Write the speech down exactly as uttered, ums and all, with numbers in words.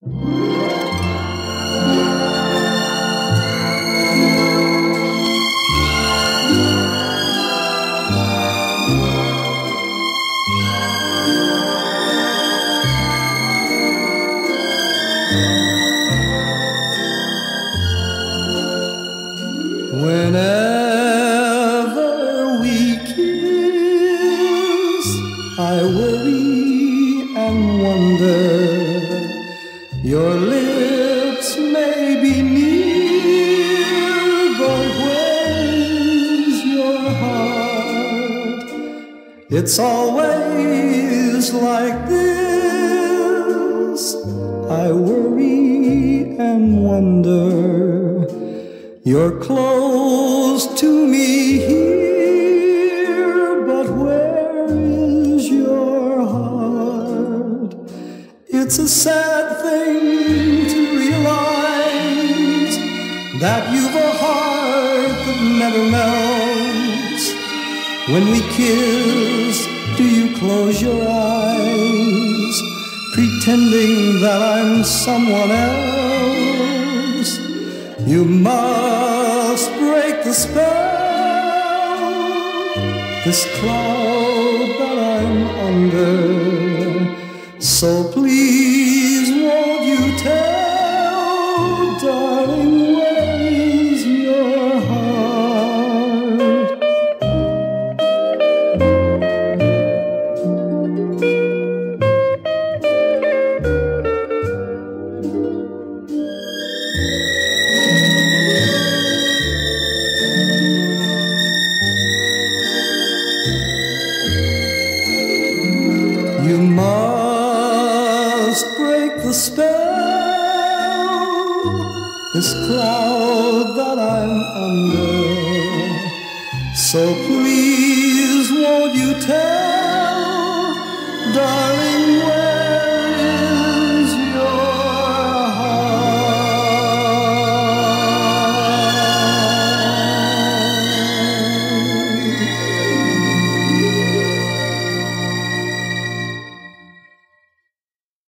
Whenever we kiss, I worry and wonder. Your lips may be near, but where's your heart? It's always like this. I worry and wonder. You're close to me here, but where is your heart? It's a sad thing to realize that you've a heart that never melts. When we kiss, do you close your eyes, pretending that I'm someone else? You must break the spell, this cloud that I'm under. So please won't you tell, darling, where is your heart? You must break the spell, this cloud that I'm under. So please won't you tell, darling,